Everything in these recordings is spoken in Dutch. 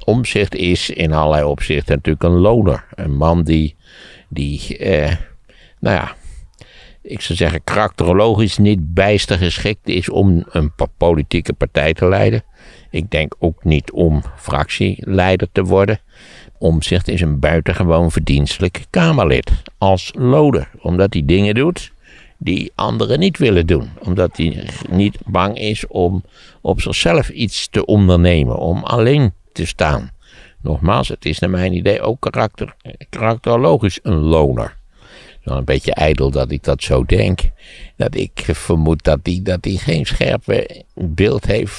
Omtzigt is in allerlei opzichten natuurlijk een loner. Een man die ik zou zeggen karakterologisch niet bijster geschikt is om een politieke partij te leiden. Ik denk ook niet om fractieleider te worden. Omtzigt is een buitengewoon verdienstelijk Kamerlid als loner. Omdat hij dingen doet die anderen niet willen doen. Omdat hij niet bang is om op zichzelf iets te ondernemen. Om alleen te staan. Nogmaals, het is naar mijn idee ook karakterologisch een loner. Wel een beetje ijdel dat ik dat zo denk. Dat ik vermoed dat hij geen scherp beeld heeft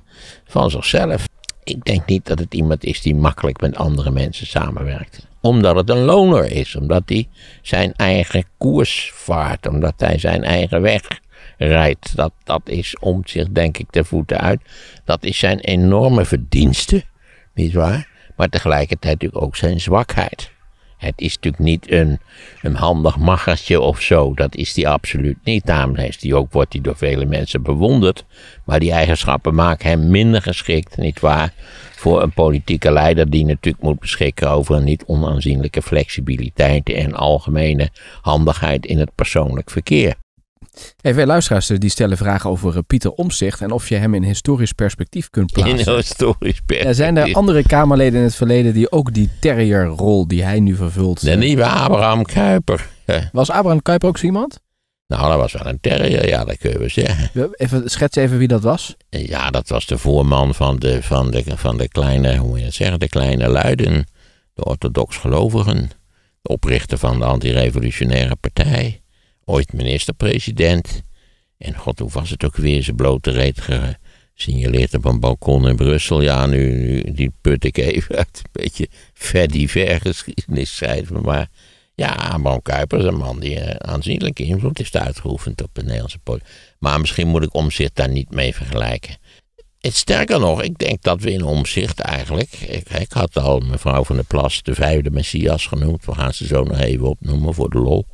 van zichzelf. Ik denk niet dat het iemand is die makkelijk met andere mensen samenwerkt. Omdat het een loner is. Omdat hij zijn eigen koers vaart. Omdat hij zijn eigen weg rijdt. Dat is Omtzigt denk ik de voeten uit. Dat is zijn enorme verdienste. Niet waar? Maar tegelijkertijd natuurlijk ook zijn zwakheid. Het is natuurlijk niet een handig maggertje of zo. Dat is hij absoluut niet. Daarom wordt hij door vele mensen bewonderd. Maar die eigenschappen maken hem minder geschikt, nietwaar, voor een politieke leider die natuurlijk moet beschikken over een niet onaanzienlijke flexibiliteit en algemene handigheid in het persoonlijk verkeer. Veel luisteraars die stellen vragen over Pieter Omtzigt en of je hem in historisch perspectief kunt plaatsen. In historisch perspectief. Zijn er andere Kamerleden in het verleden die ook die terrierrol die hij nu vervult? De nieuwe Abraham Kuyper. Was Abraham Kuyper ook zo iemand? Nou, dat was wel een terrier, ja, dat kun je wel zeggen. Schets even wie dat was. Ja, dat was de voorman van de kleine, hoe moet je dat zeggen, de kleine luiden, de orthodox gelovigen, de oprichter van de antirevolutionaire partij. Ooit minister-president. En god, hoe was het ook weer? Zijn blote reet gesignaleerd op een balkon in Brussel. Ja, nu die put ik even uit. Een beetje ver geschiedenis schrijven. Maar ja, Abraham Kuyper is een man die aanzienlijke invloed heeft uitgeoefend op de Nederlandse politiek. Maar misschien moet ik Omtzigt daar niet mee vergelijken. Sterker nog, ik denk dat we in Omtzigt eigenlijk... Ik had al mevrouw van der Plas de 5e Messias genoemd. We gaan ze zo nog even opnoemen voor de lol.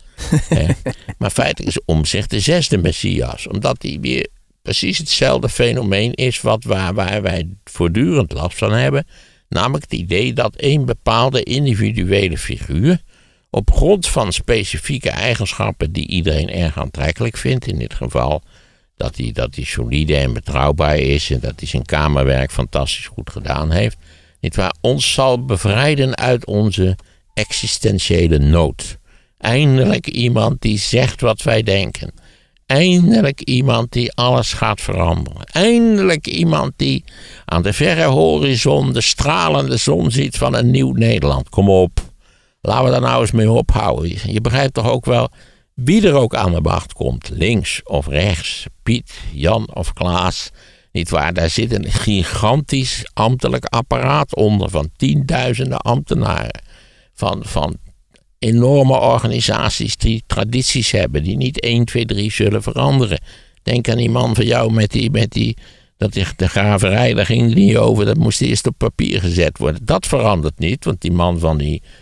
Maar feitelijk is Omtzigt de 6e Messias. Omdat hij weer precies hetzelfde fenomeen is waar wij voortdurend last van hebben. Namelijk het idee dat een bepaalde individuele figuur op grond van specifieke eigenschappen die iedereen erg aantrekkelijk vindt. In dit geval dat hij solide en betrouwbaar is en dat hij zijn kamerwerk fantastisch goed gedaan heeft. Nietwaar, ons zal bevrijden uit onze existentiële nood. Eindelijk iemand die zegt wat wij denken. Eindelijk iemand die alles gaat veranderen. Eindelijk iemand die aan de verre horizon de stralende zon ziet van een nieuw Nederland. Kom op, laten we daar nou eens mee ophouden. Je begrijpt toch ook wel wie er ook aan de macht komt. Links of rechts, Piet, Jan of Klaas. Nietwaar, daar zit een gigantisch ambtelijk apparaat onder van tienduizenden ambtenaren. Van enorme organisaties die tradities hebben, die niet 1, 2, 3 zullen veranderen. Denk aan die man van jou met die de graverij, daar ging het niet over, dat moest eerst op papier gezet worden. Dat verandert niet, want die man van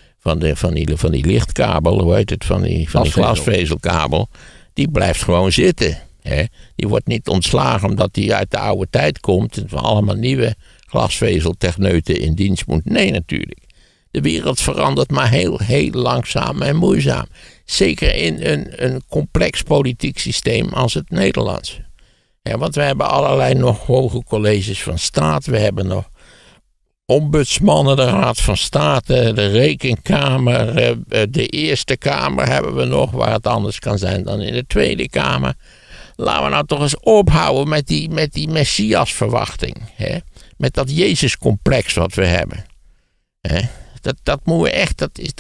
die lichtkabel, hoe heet het, van die glasvezelkabel, die blijft gewoon zitten. Hè? Die wordt niet ontslagen omdat hij uit de oude tijd komt en allemaal nieuwe glasvezeltechneuten in dienst moet. Nee, natuurlijk. De wereld verandert maar heel, heel langzaam en moeizaam. Zeker in een complex politiek systeem als het Nederlands. Ja, want we hebben allerlei nog hoge colleges van staat. We hebben nog ombudsmannen, de Raad van State, de Rekenkamer. De Eerste Kamer hebben we nog, waar het anders kan zijn dan in de Tweede Kamer. Laten we nou toch eens ophouden met die Messiasverwachting. Hè? Met dat Jezuscomplex wat we hebben. Hè? Dat moeten we echt,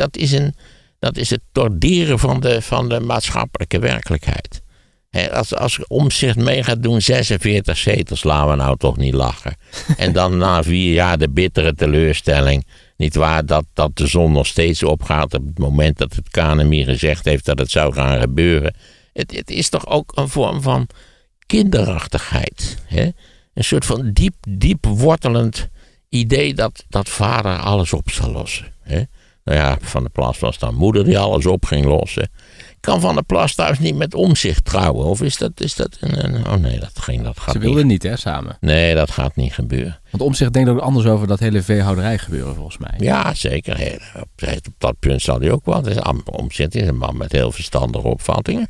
dat is het torderen van de maatschappelijke werkelijkheid. Als Omtzigt mee gaat doen, 46 zetels, laten we nou toch niet lachen. En dan na 4 jaar de bittere teleurstelling. Niet waar dat de zon nog steeds opgaat op het moment dat het KNMI gezegd heeft dat het zou gaan gebeuren. Het is toch ook een vorm van kinderachtigheid. Hè? Een soort van diep wortelend idee dat vader alles op zal lossen. Hè? Nou ja, Van der Plas was dan moeder die alles op ging lossen. Kan Van der Plas trouwens niet met Omtzigt trouwen? Of is dat een... Oh nee, dat gaat Ze wilden niet, hè, samen. Nee, dat gaat niet gebeuren. Want Omtzigt denkt ook anders over dat hele veehouderij gebeuren, volgens mij. Ja, zeker. Op dat punt zal hij ook wel. Omtzigt is een man met heel verstandige opvattingen.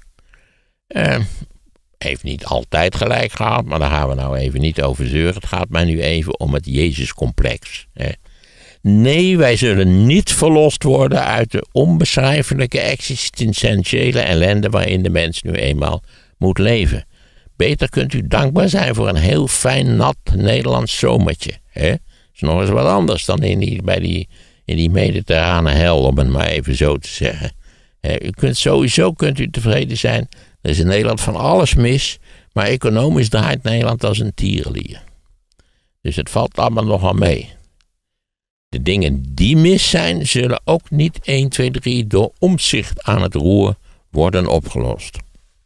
Heeft niet altijd gelijk gehad, maar daar gaan we nou even niet over zeuren. Het gaat mij nu even om het Jezuscomplex. Nee, wij zullen niet verlost worden uit de onbeschrijfelijke existentiële ellende waarin de mens nu eenmaal moet leven. Beter kunt u dankbaar zijn voor een heel fijn, nat Nederlands zomertje. Dat is nog eens wat anders dan in die mediterrane hel, om het maar even zo te zeggen. Sowieso kunt u tevreden zijn. Er is in Nederland van alles mis, maar economisch draait Nederland als een tierenlier. Dus het valt allemaal nogal mee. De dingen die mis zijn, zullen ook niet 1, 2, 3 door Omtzigt aan het roer worden opgelost.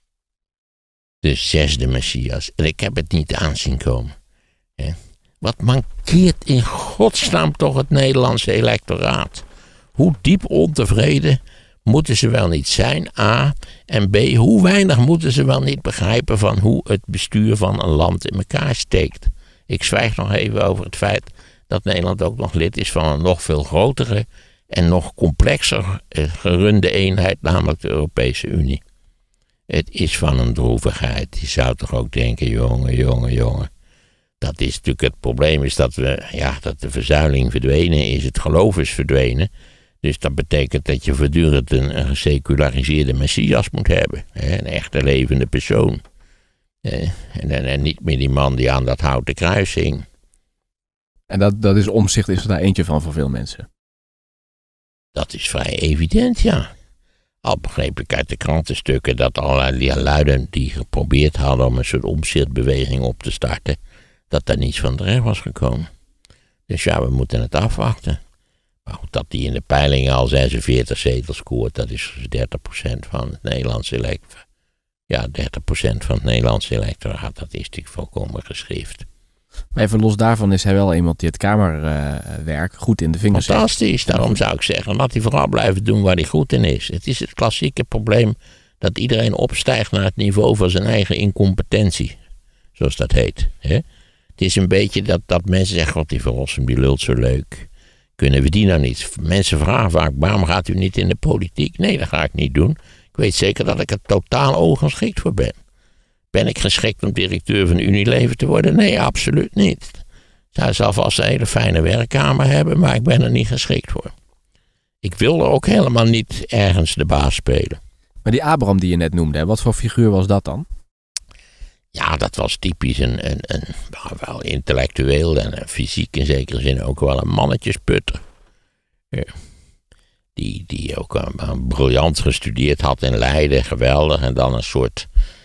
De 6e Messias. En ik heb het niet aanzien komen. Wat mankeert in godsnaam toch het Nederlandse electoraat? Hoe diep ontevreden moeten ze wel niet zijn, A. En B, hoe weinig moeten ze wel niet begrijpen van hoe het bestuur van een land in elkaar steekt. Ik zwijg nog even over het feit dat Nederland ook nog lid is van een nog veel grotere en nog complexer gerunde eenheid, namelijk de Europese Unie. Het is van een droevigheid. Je zou toch ook denken, jongen. Dat is natuurlijk het probleem, is dat de verzuiling verdwenen is, het geloof is verdwenen. Dus dat betekent dat je voortdurend een geseculariseerde Messias moet hebben. Een echte levende persoon. En niet meer die man die aan dat houten kruis hing. En dat is Omtzigt is er daar eentje van voor veel mensen. Dat is vrij evident, ja. Al begreep ik uit de krantenstukken dat allerlei luiden die geprobeerd hadden om een soort Omtzigt-beweging op te starten, dat daar niets van terecht was gekomen. Dus ja, we moeten het afwachten. Maar goed, dat die in de peilingen al 46 zetels scoort, dat is 30% van het Nederlandse electoraat. Ja, 30% van het Nederlandse electoraat, dat is natuurlijk volkomen geschrift. Maar even los daarvan is hij wel iemand die het kamerwerk goed in de vingers heeft. Fantastisch, daarom zou ik zeggen, laat hij vooral blijven doen waar hij goed in is. Het is het klassieke probleem dat iedereen opstijgt naar het niveau van zijn eigen incompetentie. Zoals dat heet. Het is een beetje dat mensen zeggen, god die Verrossum die lult zo leuk. Kunnen we die nou niet? Mensen vragen vaak, waarom gaat u niet in de politiek? Nee, dat ga ik niet doen. Ik weet zeker dat ik er totaal ongeschikt voor ben. Ben ik geschikt om directeur van Unilever te worden? Nee, absoluut niet. Ik zou vast een hele fijne werkkamer hebben, maar ik ben er niet geschikt voor. Ik wil er ook helemaal niet ergens de baas spelen. Maar die Abraham die je net noemde, wat voor figuur was dat dan? Ja, dat was typisch wel intellectueel en fysiek in zekere zin ook wel een mannetjesputter. Ja. Die ook briljant gestudeerd had in Leiden, geweldig. En dan een soort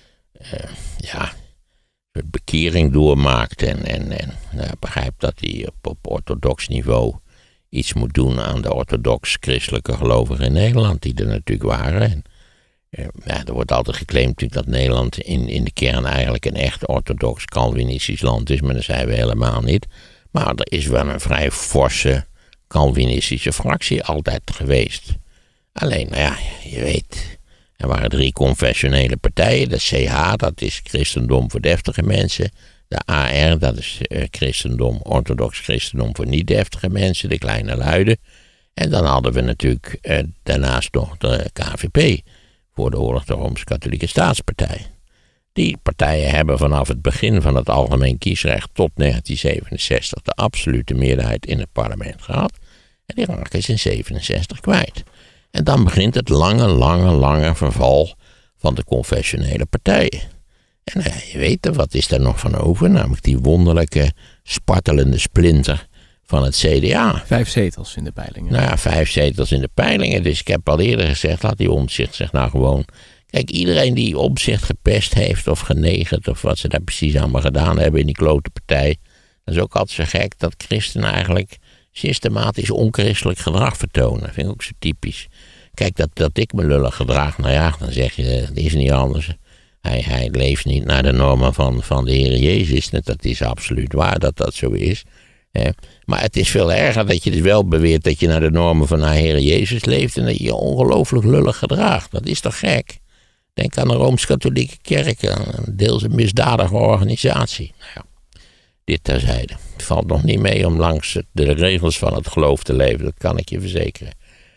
bekering doormaakte. En begrijpt dat hij op orthodox niveau iets moet doen aan de orthodox-christelijke gelovigen in Nederland, die er natuurlijk waren. Er wordt altijd geclaimd dat Nederland in de kern eigenlijk een echt orthodox-calvinistisch land is, maar dat zijn we helemaal niet. Maar er is wel een vrij forse Calvinistische fractie altijd geweest. Alleen, je weet, er waren 3 confessionele partijen. De CH, dat is christendom voor deftige mensen. De AR, dat is christendom, orthodox christendom voor niet deftige mensen, de kleine luiden. En dan hadden we natuurlijk daarnaast nog de KVP, voor de oorlog de Rooms-Katholieke Staatspartij. Die partijen hebben vanaf het begin van het algemeen kiesrecht tot 1967 de absolute meerderheid in het parlement gehad. En die raken ze in 1967 kwijt. En dan begint het lange verval van de confessionele partijen. En je weet er, wat is er nog van over? Namelijk die wonderlijke, spartelende splinter van het CDA. 5 zetels in de peilingen. Nou ja, 5 zetels in de peilingen. Dus ik heb al eerder gezegd, laat die Omtzigt zich nou gewoon... Kijk, iedereen die Omtzigt gepest heeft of genegerd, of wat ze daar precies allemaal gedaan hebben in die klote partij, dat is ook altijd zo gek dat christenen eigenlijk systematisch onchristelijk gedrag vertonen. Dat vind ik ook zo typisch. Kijk, dat ik me lullig gedraag, nou ja, dan zeg je, dat is niet anders. Hij leeft niet naar de normen van de Heer Jezus. Dat is absoluut waar dat dat zo is. Maar het is veel erger dat je dus wel beweert dat je naar de normen van haar Heer Jezus leeft en dat je je ongelooflijk lullig gedraagt. Dat is toch gek? Denk aan de Rooms-Katholieke Kerk, een deels een misdadige organisatie. Nou ja, dit terzijde. Het valt nog niet mee om langs de regels van het geloof te leven, dat kan ik je verzekeren.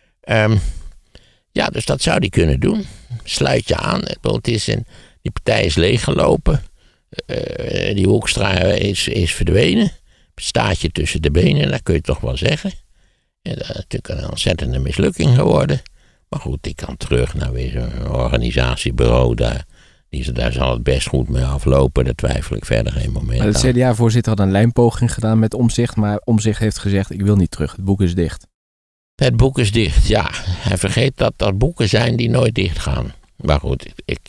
Ja, dus dat zou die kunnen doen. Sluit je aan. Die partij is leeggelopen. Die Hoekstra is verdwenen. Staat je tussen de benen, dat kun je toch wel zeggen. En dat is natuurlijk een ontzettende mislukking geworden. Maar goed, die kan terug naar weer zo'n organisatiebureau. Daar zal het best goed mee aflopen. Daar twijfel ik verder geen moment aan. De CDA-voorzitter had een lijnpoging gedaan met Omtzigt. Maar Omtzigt heeft gezegd, ik wil niet terug. Het boek is dicht. Het boek is dicht, ja. Hij vergeet dat er boeken zijn die nooit dicht gaan. Maar goed, ik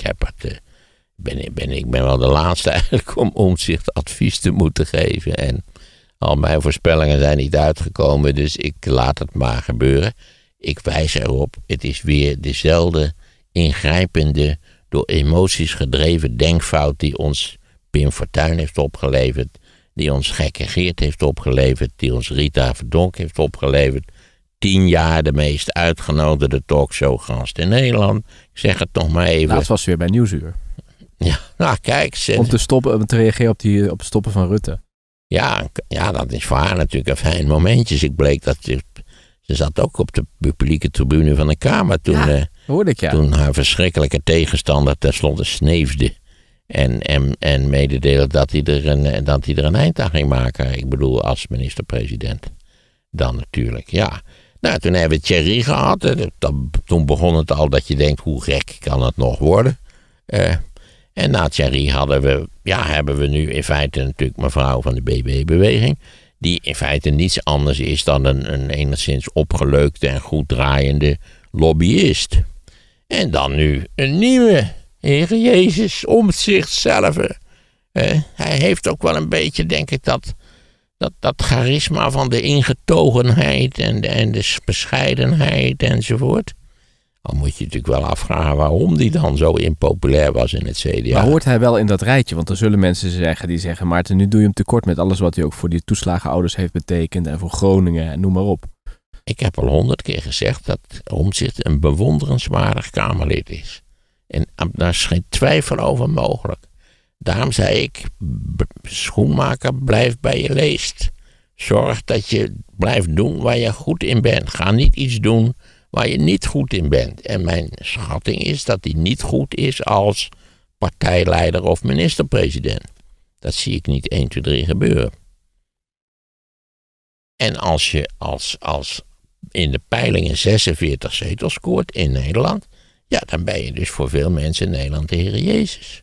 ben wel de laatste eigenlijk om Omtzigt advies te moeten geven. En al mijn voorspellingen zijn niet uitgekomen, dus ik laat het maar gebeuren. Ik wijs erop, het is weer dezelfde ingrijpende, door emoties gedreven denkfout die ons Pim Fortuyn heeft opgeleverd, die ons Gekke Geert heeft opgeleverd, die ons Rita Verdonk heeft opgeleverd. 10 jaar de meest uitgenodigde talkshowgast in Nederland. Ik zeg het nog maar even. Laatst was ze weer bij Nieuwsuur. Ja, nou kijk. Om te reageren op het stoppen van Rutte. Ja, dat is voor haar natuurlijk een fijn momentje. Ik bleek dat ze zat ook op de publieke tribune van de Kamer toen haar verschrikkelijke tegenstander tenslotte sneefde. En mededeelde dat hij er een eind aan ging maken. Ik bedoel, als minister-president. Dan natuurlijk, ja. Nou, toen hebben we Thierry gehad. Toen begon het al dat je denkt, hoe gek kan het nog worden? En na Thierry hebben we nu in feite natuurlijk mevrouw van de BB-beweging. Die in feite niets anders is dan een enigszins opgeleukte en goed draaiende lobbyist. En dan nu een nieuwe Heer Jezus Omtzigt zelf. Hij heeft ook wel een beetje, denk ik, dat charisma van de ingetogenheid en de bescheidenheid enzovoort. Al moet je natuurlijk wel afvragen waarom die dan zo impopulair was in het CDA. Maar hoort hij wel in dat rijtje? Want er zullen mensen zeggen, Maarten, nu doe je hem tekort met alles wat hij ook voor die toeslagenouders heeft betekend en voor Groningen en noem maar op. Ik heb al 100 keer gezegd dat Omtzigt een bewonderenswaardig Kamerlid is. En daar is geen twijfel over mogelijk. Daarom zei ik, schoenmaker, blijf bij je leest. Zorg dat je blijft doen waar je goed in bent. Ga niet iets doen waar je niet goed in bent. En mijn schatting is dat hij niet goed is als partijleider of minister-president. Dat zie ik niet 1, 2, 3 gebeuren. En als je als in de peilingen 46 zetels scoort in Nederland, ja, dan ben je dus voor veel mensen in Nederland de Heer Jezus.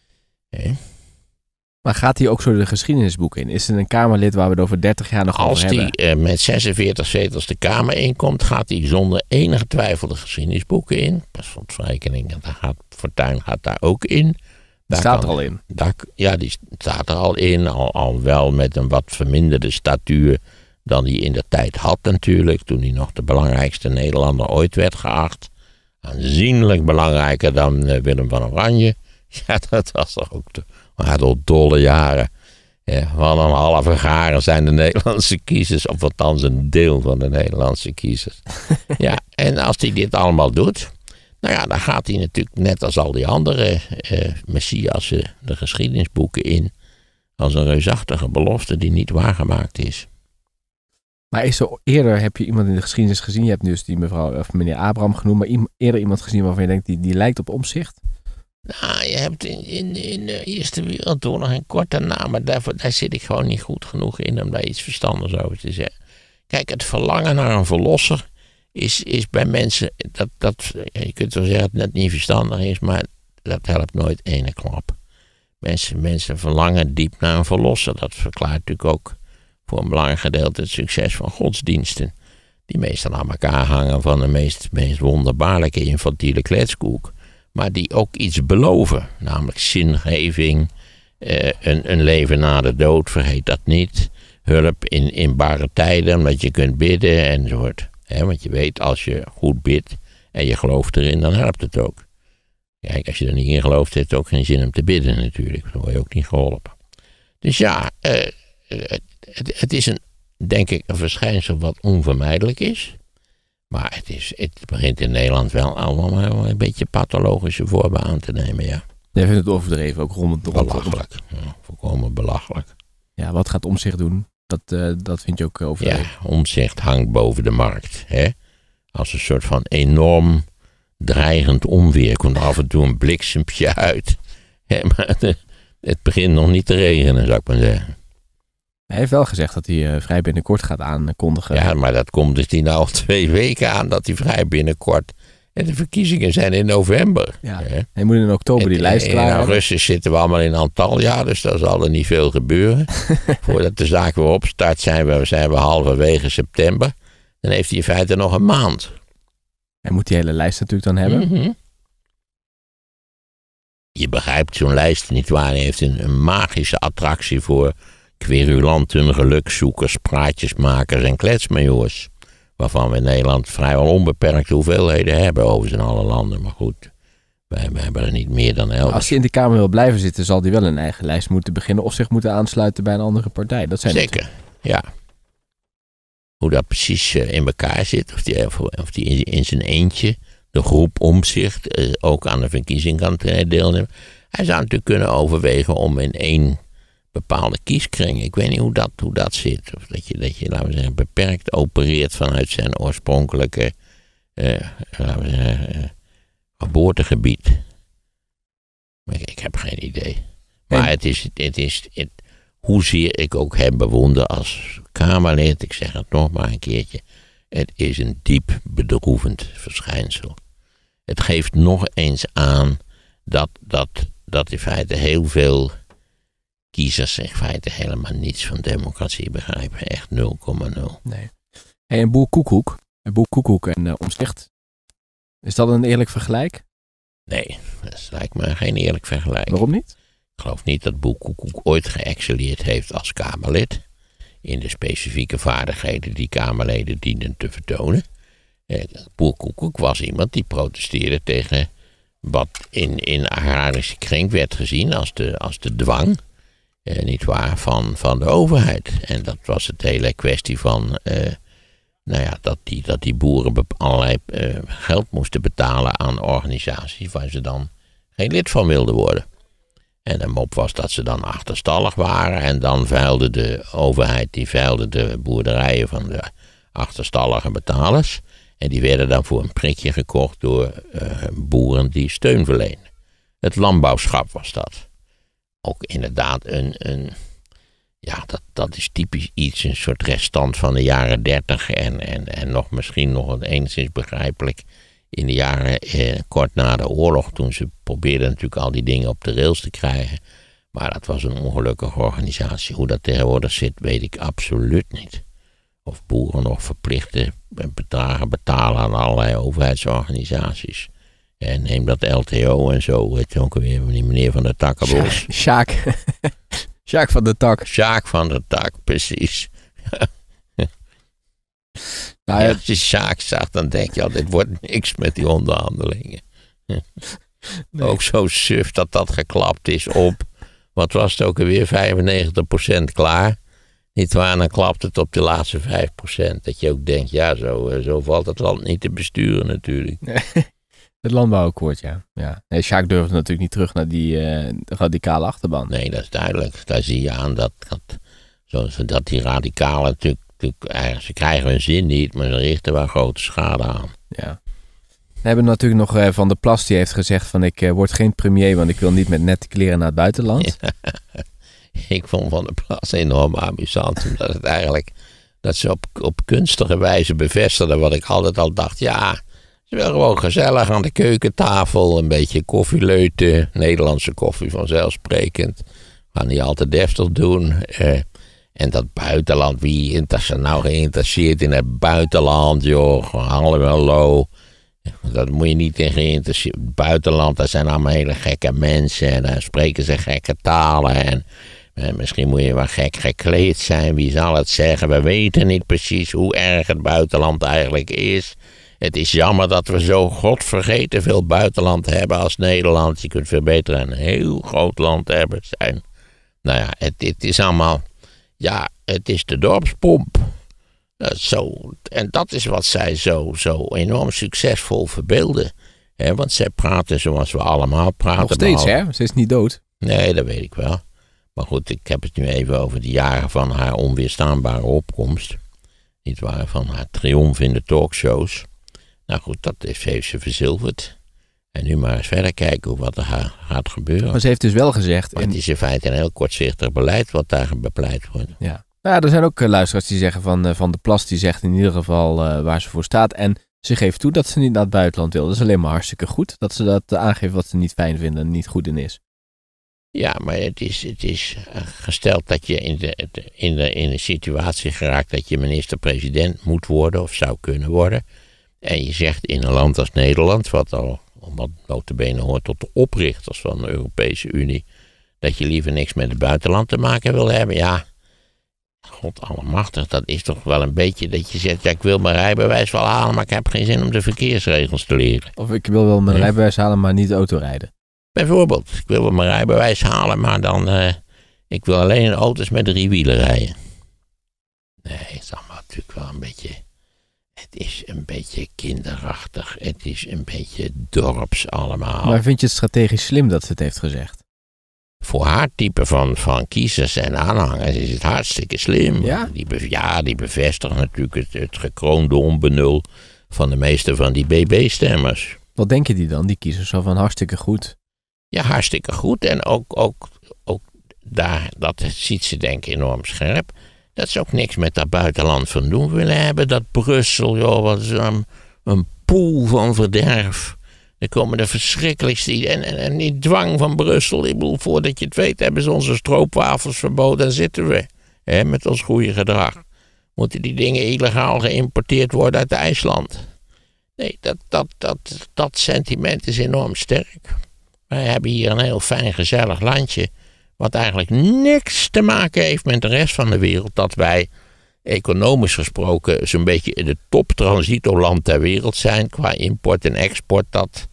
Maar gaat hij ook zo de geschiedenisboeken in? Is het een Kamerlid waar we het over 30 jaar nog over hebben? Als hij met 46 zetels de Kamer inkomt, gaat hij zonder enige twijfel de geschiedenisboeken in. Pas van rekening, Fortuyn gaat daar ook in. Die staat er al in. Die staat er al in. Al wel met een wat verminderde statuur dan hij in de tijd had natuurlijk. Toen hij nog de belangrijkste Nederlander ooit werd geacht. Aanzienlijk belangrijker dan Willem van Oranje. Ja, dat was toch ook de dolle jaren. Ja, wat een halve garen zijn de Nederlandse kiezers. Of althans een deel van de Nederlandse kiezers. Ja, en als hij dit allemaal doet. Nou ja, dan gaat hij natuurlijk net als al die andere messiassen de geschiedenisboeken in. Als een reusachtige belofte die niet waargemaakt is. Maar eerder heb je iemand in de geschiedenis gezien. Je hebt nu dus die mevrouw of meneer Abraham genoemd. Maar eerder iemand gezien waarvan je denkt die lijkt op Omtzigt? Nou, je hebt in de Eerste Wereldoorlog een korte naam, maar daar zit ik gewoon niet goed genoeg in om daar iets verstandigs over te zeggen. Kijk, het verlangen naar een verlosser is bij mensen, je kunt wel zeggen dat het net niet verstandig is, maar dat helpt nooit ene klap. Mensen verlangen diep naar een verlosser. Dat verklaart natuurlijk ook voor een belangrijk gedeelte het succes van godsdiensten. Die meestal aan elkaar hangen van de meest wonderbaarlijke infantiele kletskoek. Maar die ook iets beloven. Namelijk zingeving, een leven na de dood, vergeet dat niet. Hulp in barre tijden, omdat je kunt bidden enzovoort. Want je weet, als je goed bidt en je gelooft erin, dan helpt het ook. Kijk, als je er niet in gelooft, heeft het ook geen zin om te bidden natuurlijk. Dan word je ook niet geholpen. Dus ja, het is een denk ik, een verschijnsel wat onvermijdelijk is. Maar het begint in Nederland wel allemaal een beetje pathologische vormen aan te nemen, ja. Jij vindt het overdreven, ook rond. Belachelijk. Ja, volkomen belachelijk. Ja, wat gaat Omtzigt doen? Dat vind je ook overdreven. Ja, Omtzigt hangt boven de markt. Hè? Als een soort van enorm dreigend onweer. Komt af en toe een bliksempje uit. Hè, maar het begint nog niet te regenen, zou ik maar zeggen. Hij heeft wel gezegd dat hij vrij binnenkort gaat aankondigen. Ja, maar dat komt dus die nou al 2 weken aan dat hij vrij binnenkort. En de verkiezingen zijn in november. Ja. Hij moet in oktober die lijst klaar hebben. In hebben. augustus zitten we allemaal in Antalya, dus daar zal er niet veel gebeuren. Voordat de zaak weer opstart zijn we halverwege september. Dan heeft hij in feite nog een maand. Hij moet die hele lijst natuurlijk dan hebben. Mm-hmm. Je begrijpt zo'n lijst niet waar. Hij heeft een magische attractie voor querulanten, gelukzoekers, praatjesmakers en kletsmajoors. Waarvan we in Nederland vrijwel onbeperkte hoeveelheden hebben, overigens in alle landen. Maar goed, wij hebben er niet meer dan elders. Als hij in de Kamer wil blijven zitten, zal hij wel een eigen lijst moeten beginnen of zich moeten aansluiten bij een andere partij. Dat zijn zeker, ja. Hoe dat precies in elkaar zit, of die in zijn eentje, de groep Omtzigt, ook aan de verkiezing kan deelnemen. Hij zou natuurlijk kunnen overwegen om in 1 bepaalde kieskring. Ik weet niet hoe dat zit. Of dat je, laten we zeggen, beperkt opereert vanuit zijn oorspronkelijke laten we zeggen, geboortegebied. Maar ik heb geen idee. Maar het is hoezeer ik ook hem bewonder als Kamerlid, ik zeg het nog maar een keertje, het is een diep bedroevend verschijnsel. Het geeft nog eens aan dat in feite heel veel kiezers in feite helemaal niets van democratie begrijpen. Echt 0,0. Nee. Hey, en Boer Koekoek en Omtzigt. Is dat een eerlijk vergelijk? Nee, dat lijkt me geen eerlijk vergelijk. Waarom niet? Ik geloof niet dat Boer Koekoek ooit geëxcelleerd heeft als Kamerlid. In de specifieke vaardigheden die Kamerleden dienen te vertonen. Boer Koekoek was iemand die protesteerde tegen wat in agrarische kring werd gezien als de dwang. Niet waar, van de overheid. En dat was het hele kwestie van dat die boeren allerlei geld moesten betalen aan organisaties waar ze dan geen lid van wilden worden. En de mop was dat ze dan achterstallig waren en dan vuilde de overheid, de boerderijen van de achterstallige betalers. En die werden dan voor een prikje gekocht door boeren die steun verlenen. Het landbouwschap was dat. Ook inderdaad dat is typisch iets, een soort restant van de jaren 30 en misschien nog enigszins begrijpelijk in de jaren kort na de oorlog, toen ze probeerden natuurlijk al die dingen op de rails te krijgen. Maar dat was een ongelukkige organisatie. Hoe dat tegenwoordig zit, weet ik absoluut niet. Of boeren nog verplichte bedragen betalen aan allerlei overheidsorganisaties. En neem dat LTO en zo, weet je ook alweer, die meneer van de Takkenbos. Sjaak van de Tak. Sjaak van de Tak, precies. Nou, als je Sjaak zag, dan denk je al, dit wordt niks met die onderhandelingen. Nee. Ook zo suf dat geklapt is op, wat was het ook alweer, 95% klaar. Niet waar, dan klapt het op de laatste 5%. Dat je ook denkt, ja, zo valt het land niet te besturen natuurlijk. Nee. Het landbouwakkoord, ja. Nee, Sjaak durfde natuurlijk niet terug naar die radicale achterban. Nee, dat is duidelijk. Daar zie je aan dat die radicalen natuurlijk ze krijgen hun zin niet, maar ze richten wel grote schade aan. Ja. We hebben natuurlijk nog Van der Plas, die heeft gezegd van ik word geen premier, want ik wil niet met nette kleren naar het buitenland. Ja. Ik vond Van der Plas enorm amusant, omdat het eigenlijk, dat ze op kunstige wijze bevestigde wat ik altijd al dacht, ja, ze wil gewoon gezellig aan de keukentafel, een beetje koffieleuten, Nederlandse koffie vanzelfsprekend. Gaan niet al te deftig doen. En dat buitenland, wie is er nou geïnteresseerd in het buitenland, joh, hallo. Dat moet je niet in geïnteresseerd. Buitenland, dat zijn allemaal hele gekke mensen en daar spreken ze gekke talen en misschien moet je wel gek gekleed zijn, wie zal het zeggen? We weten niet precies hoe erg het buitenland eigenlijk is. Het is jammer dat we zo godvergeten veel buitenland hebben als Nederland. Je kunt veel beter een heel groot land hebben zijn. Nou ja, het is allemaal, ja, het is de dorpspomp. En dat is wat zij zo enorm succesvol verbeelden. Want zij praten zoals we allemaal praten. Nog steeds, hè? Ze is niet dood. Nee, dat weet ik wel. Maar goed, ik heb het nu even over de jaren van haar onweerstaanbare opkomst. Niet waar, van haar triomf in de talkshows. Nou goed, dat heeft ze verzilverd. En nu maar eens verder kijken wat er gaat gebeuren. Maar ze heeft dus wel gezegd... Maar het is in feite een heel kortzichtig beleid wat daar bepleit wordt. Ja. Nou, er zijn ook luisteraars die zeggen van de Plas, die zegt in ieder geval waar ze voor staat. En ze geeft toe dat ze niet naar het buitenland wil. Dat is alleen maar hartstikke goed. Dat ze dat aangeeft wat ze niet fijn vinden en niet goed in is. Ja, maar het is gesteld dat je in een situatie geraakt dat je minister-president moet worden of zou kunnen worden. En je zegt in een land als Nederland, wat nota bene hoort tot de oprichters van de Europese Unie, dat je liever niks met het buitenland te maken wil hebben. Ja, god allemachtig, dat is toch wel een beetje dat je zegt, ja, ik wil mijn rijbewijs wel halen, maar ik heb geen zin om de verkeersregels te leren. Of ik wil wel mijn rijbewijs halen, maar niet autorijden. Bijvoorbeeld, ik wil wel mijn rijbewijs halen, maar dan, ik wil alleen in auto's met 3 wielen rijden. Nee, het is allemaal natuurlijk wel een beetje, het is een beetje kinderachtig, het is een beetje dorps allemaal. Maar vind je het strategisch slim dat ze het heeft gezegd? Voor haar type van kiezers en aanhangers is het hartstikke slim. Ja? Die bevestigen natuurlijk het gekroonde onbenul van de meeste van die BB-stemmers. Wat denken die dan, die kiezers? Zo van hartstikke goed. Ja, hartstikke goed. En ook daar, dat ziet ze denk ik enorm scherp. Dat ze ook niks met dat buitenland van doen willen hebben. Dat Brussel, joh, wat is een poel van verderf. Er komen de verschrikkelijkste... En die dwang van Brussel. Ik bedoel, voordat je het weet hebben ze onze stroopwafels verboden. Dan zitten we met ons goede gedrag. Moeten die dingen illegaal geïmporteerd worden uit IJsland. Nee, dat sentiment is enorm sterk. Wij hebben hier een heel fijn, gezellig landje, wat eigenlijk niks te maken heeft met de rest van de wereld. Dat wij, economisch gesproken, zo'n beetje de top-transitoland ter wereld zijn, qua import en export. Dat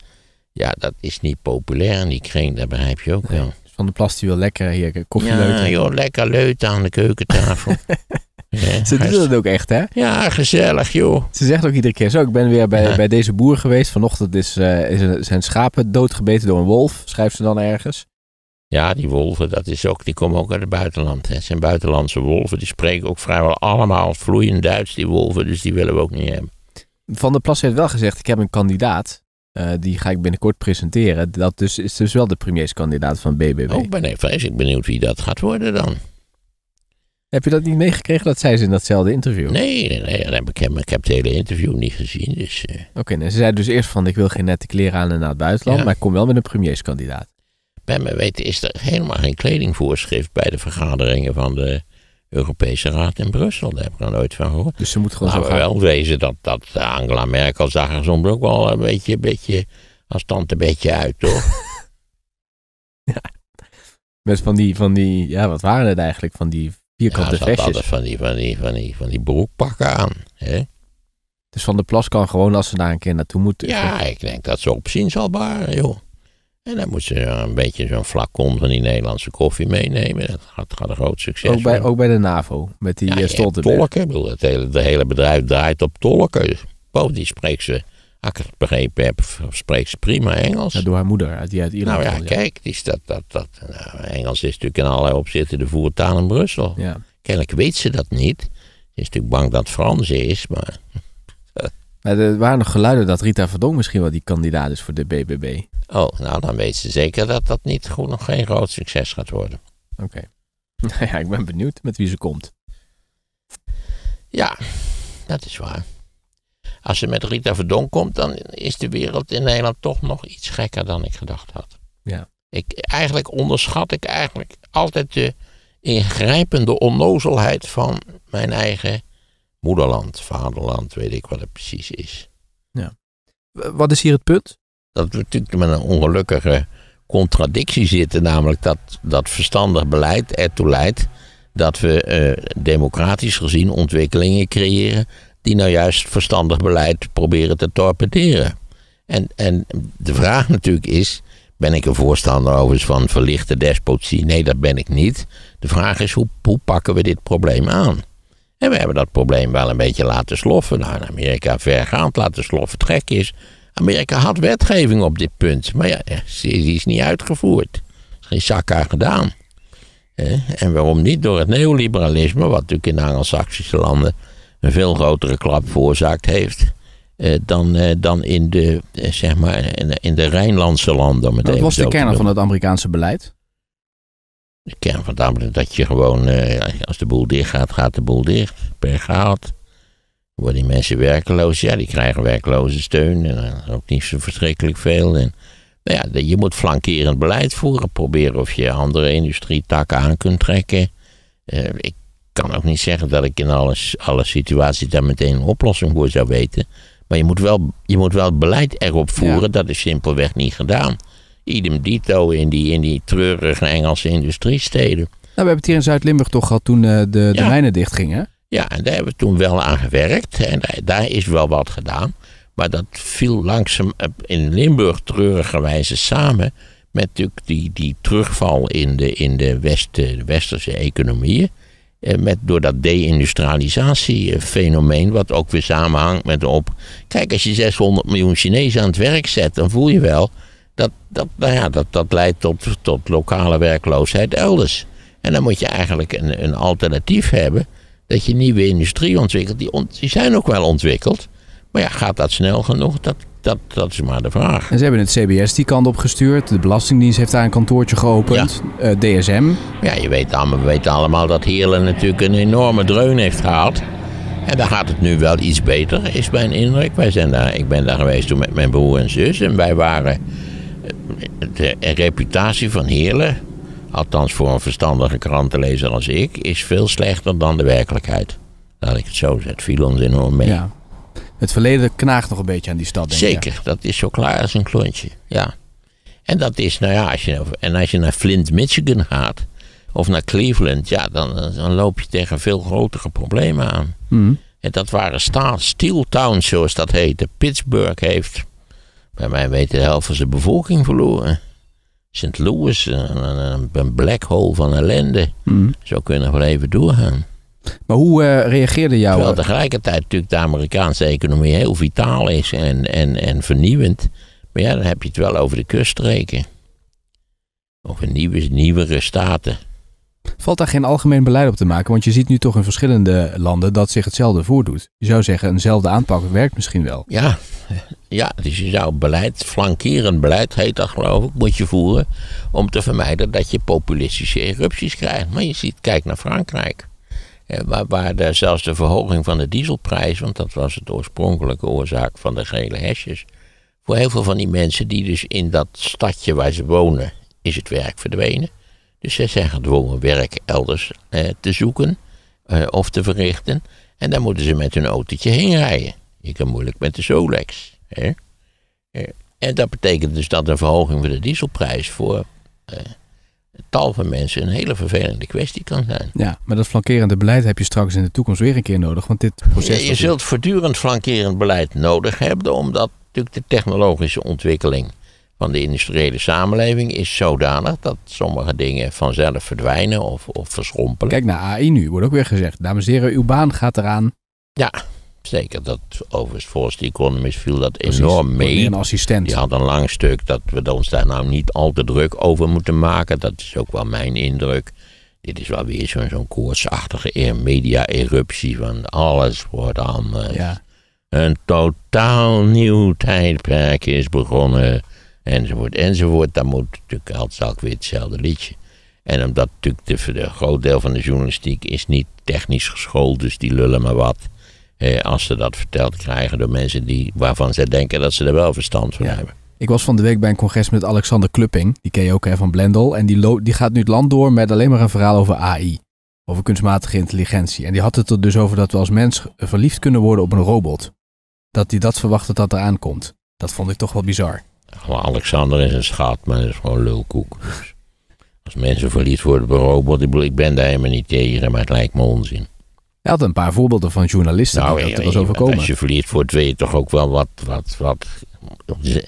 is niet populair in die kring, dat begrijp je ook wel. Van der Plas die wil lekker hier koffie leuten. Ja, joh, lekker leuten aan de keukentafel. Ja, ze doet dat ook echt, hè? Ja, gezellig, joh. Ze zegt ook iedere keer zo, ik ben weer bij deze boer geweest. Vanochtend zijn schapen doodgebeten door een wolf, schrijft ze dan ergens. Ja, die wolven, die komen ook uit het buitenland. Het zijn buitenlandse wolven, die spreken ook vrijwel allemaal vloeiend Duits, die wolven. Dus die willen we ook niet hebben. Van der Plas heeft wel gezegd, ik heb een kandidaat. Die ga ik binnenkort presenteren. Dat is dus wel de premierskandidaat van BBB. Ik ben even vreselijk benieuwd wie dat gaat worden dan. Heb je dat niet meegekregen? Dat zei ze in datzelfde interview. Nee, ik heb het hele interview niet gezien. Dus, Oké, ze zei dus eerst van, ik wil geen nette kleren aan en naar het buitenland, maar ik kom wel met een premierskandidaat. Bij mijn weten is er helemaal geen kledingvoorschrift bij de vergaderingen van de Europese Raad in Brussel. Daar heb ik nog nooit van gehoord. Dus ze moet gewoon zo gaan. Wel wezen dat Angela Merkel zag er soms ook wel een beetje als tante beetje uit, toch? Ja. Met van die, ja, wat waren het eigenlijk? Van die vierkante vestjes. Van die broekpakken aan, hè? Dus Van der Plas kan gewoon, als ze daar een keer naartoe moeten. Ja, ik denk dat ze opzien zal baren, joh. En dan moet ze een beetje zo'n flacon van die Nederlandse koffie meenemen. Dat gaat een groot succes worden. Ook bij de NAVO, met die Stoltenberg. Tolken, ik bedoel, het hele bedrijf draait op tolken. Bovendien spreekt ze, als ik het begrepen heb, spreekt ze prima Engels. Ja, door haar moeder, die uit Ierland. Nou ja, kijk, Engels is natuurlijk in allerlei opzichten de voertaal in Brussel. Ja. Kennelijk weet ze dat niet. Ze is natuurlijk bang dat het Frans is, maar... Er waren nog geluiden dat Rita Verdonk misschien wel die kandidaat is voor de BBB. Oh, nou dan weet ze zeker dat dat nog geen groot succes gaat worden. Oké. Nou ja, ik ben benieuwd met wie ze komt. Ja, dat is waar. Als ze met Rita Verdonk komt, dan is de wereld in Nederland toch nog iets gekker dan ik gedacht had. Ja. Eigenlijk onderschat ik altijd de ingrijpende onnozelheid van mijn eigen moederland, vaderland, weet ik wat het precies is. Ja. Wat is hier het punt? Dat we natuurlijk met een ongelukkige contradictie zitten, namelijk dat verstandig beleid ertoe leidt dat we democratisch gezien ontwikkelingen creëren die nou juist verstandig beleid proberen te torpederen. En de vraag natuurlijk is, Ben ik een voorstander overigens van verlichte despotie? Nee, dat ben ik niet. De vraag is, hoe pakken we dit probleem aan? En we hebben dat probleem wel een beetje laten sloffen. Nou, in Amerika vergaand laten sloffen. Het gek is, Amerika had wetgeving op dit punt. Maar ja, die is niet uitgevoerd. Er is geen zak aan gedaan. En waarom niet? Door het neoliberalisme, wat natuurlijk in de Anglo-Saxische landen een veel grotere klap veroorzaakt heeft dan in de, zeg maar, in de Rijnlandse landen. Wat was de kern van het Amerikaanse beleid? De kern van het Amerikaanse dat je gewoon, als de boel dicht gaat, gaat de boel dicht. Per gehaald. Worden die mensen werkloos? Ja, die krijgen werkloze steun. En ook niet zo verschrikkelijk veel. En, nou ja, je moet flankerend beleid voeren. Proberen of je andere industrietakken aan kunt trekken. Ik kan ook niet zeggen dat ik in alle situaties daar meteen een oplossing voor zou weten. Maar je moet wel beleid erop voeren. Ja. Dat is simpelweg niet gedaan. Idem dito in die treurige Engelse industriesteden. Nou, we hebben het hier in Zuid-Limburg toch gehad toen de mijnen dichtgingen. Ja, en daar hebben we toen wel aan gewerkt. En daar is wel wat gedaan. Maar dat viel langzaam in Limburg treurigerwijze samen met natuurlijk die terugval in de westerse economieën. Door dat deindustrialisatiefenomeen, wat ook weer samenhangt met kijk, als je 600 miljoen Chinezen aan het werk zet, dan voel je wel dat leidt tot lokale werkloosheid elders. En dan moet je eigenlijk een alternatief hebben, dat je nieuwe industrie ontwikkelt. Die zijn ook wel ontwikkeld. Maar ja, gaat dat snel genoeg? Dat is maar de vraag. En ze hebben het CBS die kant op gestuurd. De Belastingdienst heeft daar een kantoortje geopend. Ja. DSM. Ja, we weten allemaal dat Heerlen natuurlijk een enorme dreun heeft gehad. En daar gaat het nu wel iets beter, is mijn indruk. Ik ben daar geweest toen met mijn broer en zus. En wij waren... De reputatie van Heerlen, althans voor een verstandige krantenlezer als ik, is veel slechter dan de werkelijkheid. Laat ik het zo zeggen. Het viel ons enorm mee. Ja. Het verleden knaagt nog een beetje aan die stad, denk ik. Zeker, dat is zo klaar als een klontje. Ja. En dat is, nou ja, als je naar Flint, Michigan gaat, of naar Cleveland, ja, dan loop je tegen veel grotere problemen aan. Mm. En dat waren steel towns, zoals dat heette. Pittsburgh heeft, bij mij weten, de helft van zijn bevolking verloren. St. Louis, een black hole van ellende. Mm. Zo kunnen we wel even doorgaan. Maar hoe reageerde jouw... Terwijl tegelijkertijd natuurlijk de Amerikaanse economie heel vitaal is en vernieuwend. Maar ja, dan heb je het wel over de kuststreken. Over nieuwere staten. Valt daar geen algemeen beleid op te maken? Want je ziet nu toch in verschillende landen dat zich hetzelfde voordoet. Je zou zeggen, eenzelfde aanpak werkt misschien wel. Ja, dus je zou flankerend beleid heet dat geloof ik, moet je voeren. Om te vermijden dat je populistische erupties krijgt. Maar je ziet, kijk naar Frankrijk. Waar zelfs de verhoging van de dieselprijs, want dat was het oorspronkelijke oorzaak van de gele hesjes. Voor heel veel van die mensen die dus in dat stadje waar ze wonen, is het werk verdwenen. Dus ze zijn gedwongen werk elders te zoeken of te verrichten. En dan moeten ze met hun autootje heen rijden. Je kan moeilijk met de Solex. En dat betekent dus dat een verhoging van de dieselprijs voor tal van mensen een hele vervelende kwestie kan zijn. Ja, maar dat flankerende beleid heb je straks in de toekomst weer een keer nodig. Want dit proces... Je zult voortdurend flankerend beleid nodig hebben, omdat natuurlijk de technologische ontwikkeling van de industriële samenleving is zodanig dat sommige dingen vanzelf verdwijnen of verschrompelen. Kijk naar AI nu, wordt ook weer gezegd. Dames en heren, uw baan gaat eraan. Ja, zeker. Dat overigens volgens de Economist viel dat enorm mee. Een assistent. Die had een lang stuk dat we ons daar nou niet al te druk over moeten maken. Dat is ook wel mijn indruk. Dit is wel weer zo'n koortsachtige media-eruptie van alles wordt anders. Ja. Een totaal nieuw tijdperk is begonnen. Enzovoort. Dan moet natuurlijk altijd weer hetzelfde liedje. En omdat natuurlijk een groot deel van de journalistiek is niet technisch geschoold, dus die lullen maar wat. Als ze dat verteld krijgen door mensen waarvan ze denken dat ze er wel verstand van hebben. Ik was van de week bij een congres met Alexander Klupping, die ken je ook van Blendel. En die gaat nu het land door met alleen maar een verhaal over AI. Over kunstmatige intelligentie. En die had het er dus over dat we als mens verliefd kunnen worden op een robot. Dat hij dat verwacht dat eraan komt. Dat vond ik toch wel bizar. Alexander is een schat, maar dat is gewoon lulkoek. Dus als mensen verliefd worden op een robot, ik ben daar helemaal niet tegen, maar het lijkt me onzin. Hij had een paar voorbeelden van journalisten die dat was overkomen. Als je verliefd wordt, weet je toch ook wel wat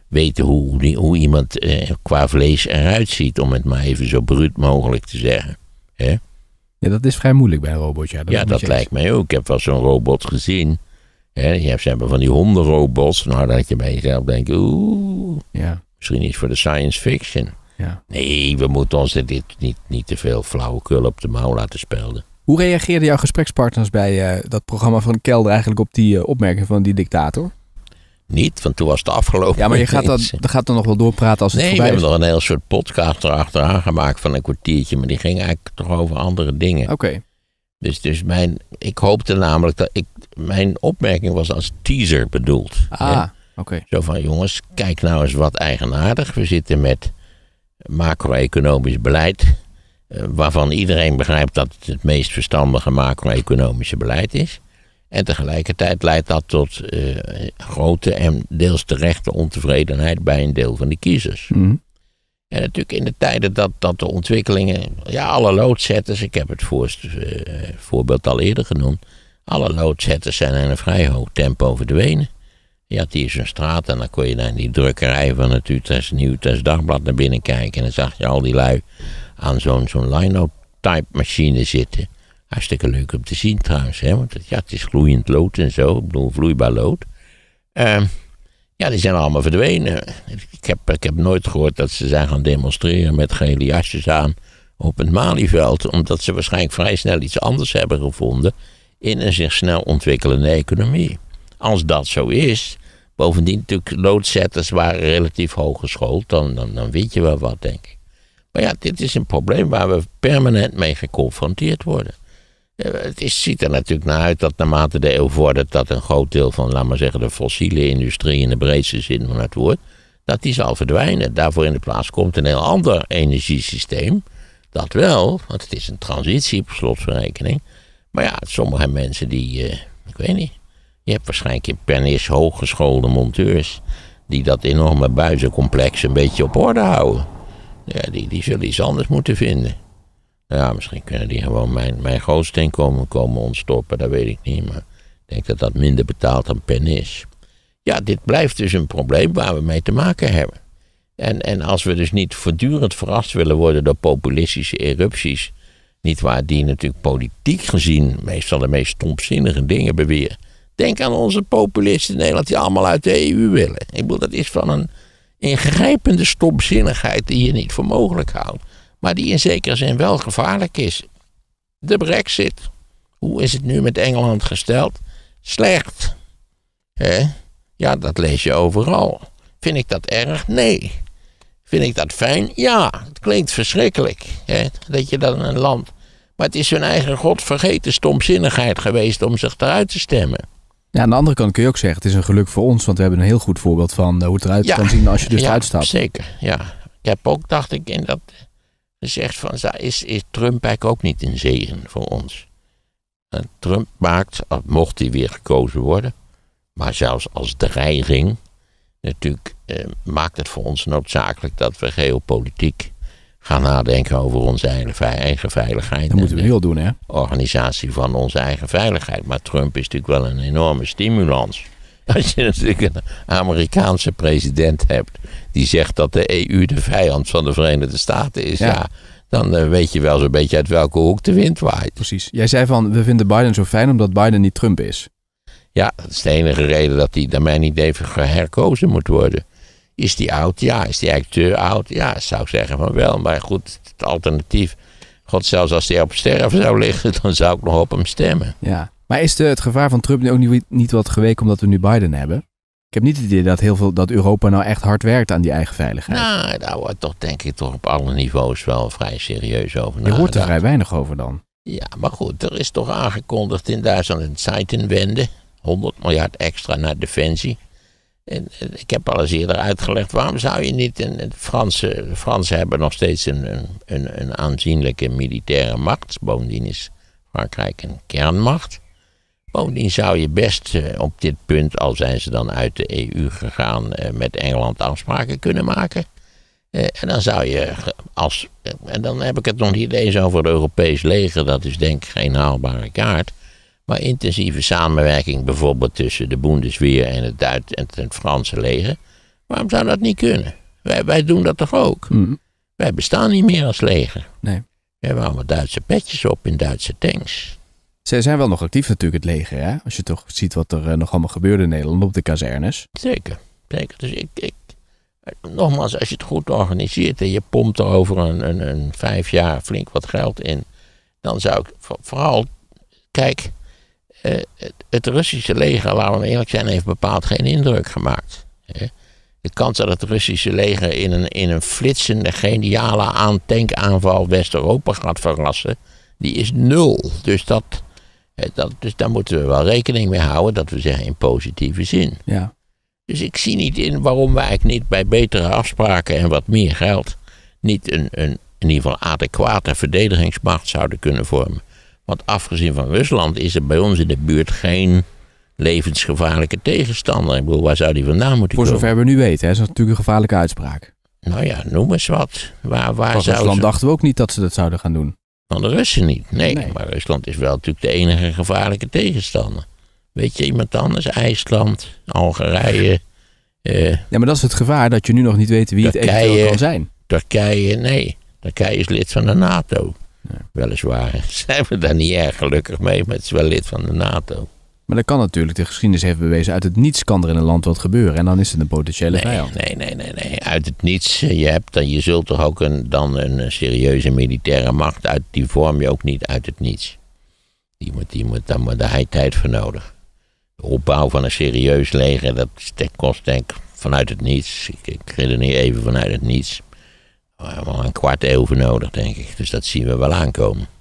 weten hoe iemand qua vlees eruit ziet, om het maar even zo bruut mogelijk te zeggen. Hè? Ja, dat is vrij moeilijk bij een robot. Ja, Dat lijkt mij ook. Ik heb wel zo'n robot gezien. Hè? Ze hebben van die hondenrobots. Nou, dat je bij jezelf denkt, misschien iets voor de science fiction. Ja. Nee, we moeten ons dit niet te veel flauwekul op de mouw laten spelden. Hoe reageerden jouw gesprekspartners bij dat programma van Kelder eigenlijk op die opmerking van die dictator? Niet, want toen was het afgelopen. Ja, maar je gaat dan nog wel doorpraten als het voorbij is. Nee, we hebben nog een heel soort podcast erachteraan gemaakt van een kwartiertje. Maar die ging eigenlijk toch over andere dingen. Oké. Dus ik hoopte namelijk dat mijn opmerking was als teaser bedoeld. Oké. Zo van, jongens, kijk nou eens wat eigenaardig. We zitten met macro-economisch beleid, waarvan iedereen begrijpt dat het meest verstandige macro-economische beleid is. En tegelijkertijd leidt dat tot grote en deels terechte ontevredenheid bij een deel van de kiezers. Mm. En natuurlijk in de tijden dat de ontwikkelingen, alle loodzetters, ik heb het voorbeeld al eerder genoemd, alle loodzetters zijn in een vrij hoog tempo verdwenen. Je had hier zo'n straat en dan kon je naar die drukkerij van het Utrechtse Nieuwsblad Dagblad naar binnen kijken. En dan zag je al die lui aan zo'n linotype machine zitten. Hartstikke leuk om te zien trouwens, hè? Want het is gloeiend lood en zo, ik bedoel vloeibaar lood. Die zijn allemaal verdwenen. Ik heb nooit gehoord dat ze zijn gaan demonstreren met gele jasjes aan op het Malieveld, omdat ze waarschijnlijk vrij snel iets anders hebben gevonden in een zich snel ontwikkelende economie. Als dat zo is, bovendien natuurlijk loodzetters waren relatief hooggeschoold, dan weet je wel wat, denk ik. Maar dit is een probleem waar we permanent mee geconfronteerd worden. Het ziet er natuurlijk naar uit dat naarmate de eeuw vordert, dat een groot deel van, laat maar zeggen, de fossiele industrie in de breedste zin van het woord, dat die zal verdwijnen. Daarvoor in de plaats komt een heel ander energiesysteem. Dat wel, want het is een transitie op slotverrekening. Maar sommige mensen ik weet niet. Je hebt waarschijnlijk in Pernis hooggeschoolde monteurs die dat enorme buizencomplex een beetje op orde houden. Ja, die zullen iets anders moeten vinden. Ja, misschien kunnen die gewoon mijn grootste komen ontstoppen, dat weet ik niet. Maar ik denk dat dat minder betaalt dan Pernis. Ja, dit blijft dus een probleem waar we mee te maken hebben. En als we dus niet voortdurend verrast willen worden door populistische erupties, niet waar die natuurlijk politiek gezien meestal de meest stomzinnige dingen beweren. Denk aan onze populisten in Nederland die allemaal uit de EU willen. Ik bedoel, dat is van een ingrijpende stomzinnigheid die je niet voor mogelijk houdt. Maar die in zekere zin wel gevaarlijk is. De Brexit. Hoe is het nu met Engeland gesteld? Slecht. Ja, dat lees je overal. Vind ik dat erg? Nee. Vind ik dat fijn? Ja. Het klinkt verschrikkelijk. Dat je dan een land... Maar het is hun eigen godvergeten stomzinnigheid geweest om zich eruit te stemmen. Ja, aan de andere kant kun je ook zeggen, het is een geluk voor ons, want we hebben een heel goed voorbeeld van hoe het eruit kan zien als je dus uitstapt. Zeker, ja. Ik heb ook, dacht ik, in dat gezegd van, is Trump eigenlijk ook niet een zegen voor ons? Trump maakt, mocht hij weer gekozen worden, maar zelfs als dreiging, natuurlijk maakt het voor ons noodzakelijk dat we geopolitiek gaan nadenken over onze eigen veiligheid. Dat moeten we heel doen, hè? Organisatie van onze eigen veiligheid. Maar Trump is natuurlijk wel een enorme stimulans. Als je natuurlijk een Amerikaanse president hebt die zegt dat de EU de vijand van de Verenigde Staten is, dan weet je wel zo'n beetje uit welke hoek de wind waait. Precies. Jij zei van, we vinden Biden zo fijn omdat Biden niet Trump is. Ja, dat is de enige reden dat hij naar mijn idee herkozen moet worden. Is die oud? Ja. Is die eigenlijk te oud? Ja, zou ik zeggen van wel. Maar goed, het alternatief, God, zelfs als hij op sterven zou liggen, dan zou ik nog op hem stemmen. Ja. Maar is het gevaar van Trump nu ook niet wat geweken omdat we nu Biden hebben? Ik heb niet het idee dat Europa nou echt hard werkt aan die eigen veiligheid. Nou, daar wordt toch denk ik op alle niveaus wel vrij serieus over nagedacht. Je hoort er vrij weinig over dan. Ja, maar goed, er is toch aangekondigd in Duitsland een Zeitenwende. 100 miljard extra naar defensie. En ik heb al eens eerder uitgelegd, waarom zou je niet... De Fransen hebben nog steeds een aanzienlijke militaire macht. Bovendien is Frankrijk een kernmacht. Bovendien zou je best op dit punt, al zijn ze dan uit de EU gegaan, met Engeland afspraken kunnen maken. En dan zou je, en dan heb ik het nog niet eens over het Europees leger, dat is denk ik geen haalbare kaart. Maar intensieve samenwerking bijvoorbeeld tussen de Bundeswehr en het Franse leger. Waarom zou dat niet kunnen? Wij doen dat toch ook? Mm. Wij bestaan niet meer als leger. Nee. We hebben allemaal Duitse petjes op in Duitse tanks. Ze zijn wel nog actief natuurlijk, het leger. Hè? Als je toch ziet wat er nog allemaal gebeurde in Nederland op de kazernes. Zeker. Dus nogmaals, als je het goed organiseert en je pompt er over een 5 jaar flink wat geld in, dan zou ik vooral, kijk, het Russische leger, laten we eerlijk zijn, heeft bepaald geen indruk gemaakt. De kans dat het Russische leger in een flitsende, geniale tankaanval West-Europa gaat verrassen, die is 0. Dus daar moeten we wel rekening mee houden, dat we zeggen in positieve zin. Ja. Dus ik zie niet in waarom wij niet bij betere afspraken en wat meer geld niet een in ieder geval adequate verdedigingsmacht zouden kunnen vormen. Want afgezien van Rusland is er bij ons in de buurt geen levensgevaarlijke tegenstander. Ik bedoel, waar zou die vandaan moeten komen? Voor zover we nu weten, hè, is dat natuurlijk een gevaarlijke uitspraak. Nou ja, noem eens wat. Waar Van Rusland dachten we ook niet dat ze dat zouden gaan doen. Van de Russen niet. Nee, maar Rusland is wel natuurlijk de enige gevaarlijke tegenstander. Weet je iemand anders? IJsland, Algerije. Ja, maar dat is het gevaar, dat je nu nog niet weet wie Turkije, het eventueel kan zijn. Turkije, nee. Turkije is lid van de NATO. Ja. Weliswaar zijn we daar niet erg gelukkig mee, maar het is wel lid van de NATO. Maar dat kan natuurlijk, de geschiedenis heeft bewezen, uit het niets kan er in een land wat gebeuren. En dan is het een potentiële vijand. Nee. Uit het niets. Je zult toch ook een serieuze militaire macht uit. Die vorm je ook niet uit het niets. Daar heb je tijd voor nodig. De opbouw van een serieus leger, dat kost denk ik vanuit het niets. Ik redeneer even vanuit het niets. We hebben er een kwart eeuw voor nodig, denk ik. Dus dat zien we wel aankomen.